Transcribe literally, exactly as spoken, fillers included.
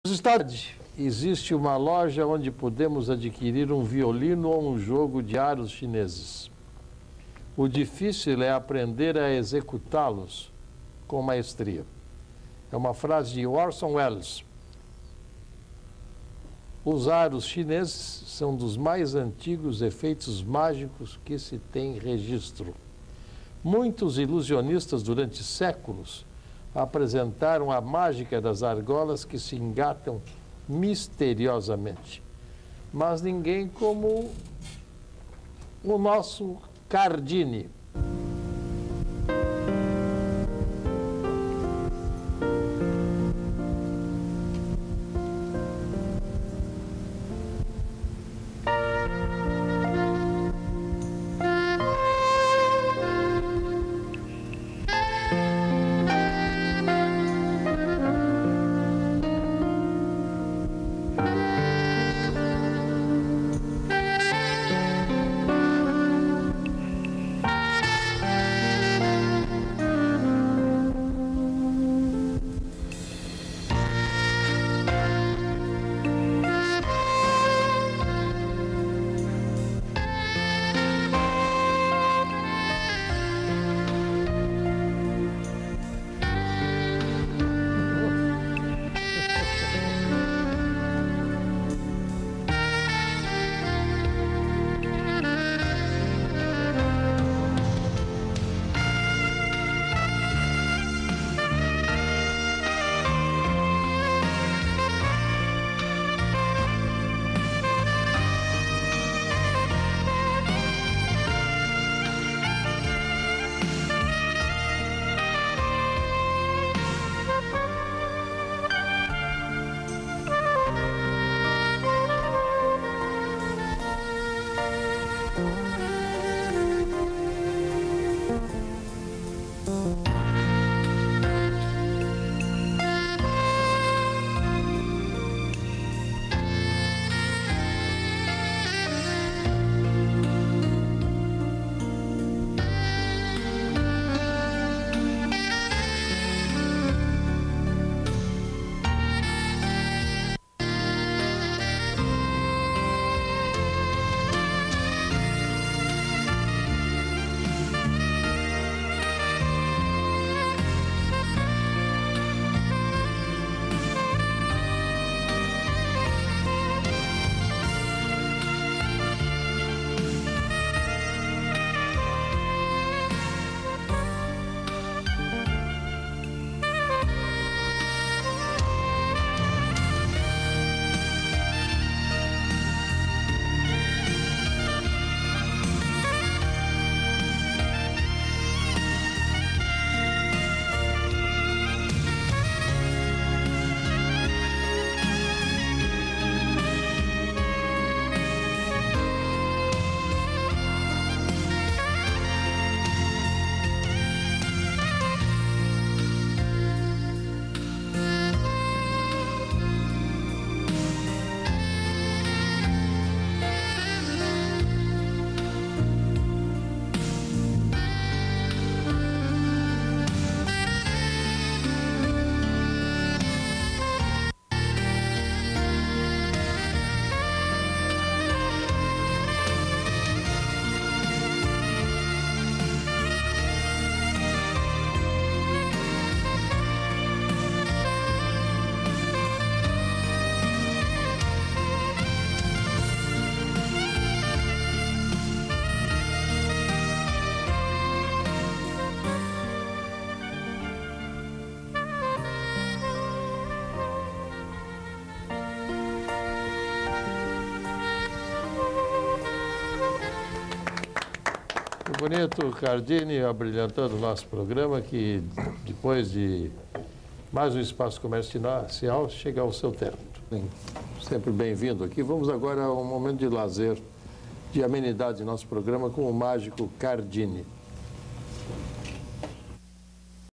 Nos Estados Unidos existe uma loja onde podemos adquirir um violino ou um jogo de aros chineses. O difícil é aprender a executá-los com maestria. É uma frase de Orson Welles. Os aros chineses são dos mais antigos efeitos mágicos que se tem registro. Muitos ilusionistas durante séculos apresentaram a mágica das argolas que se engatam misteriosamente. Mas ninguém como o nosso Cardini. Bonito, Cardini, abrilhantando o nosso programa, que depois de mais um espaço comercial chega ao seu término. Sempre bem-vindo aqui. Vamos agora a um momento de lazer, de amenidade em nosso programa com o mágico Cardini.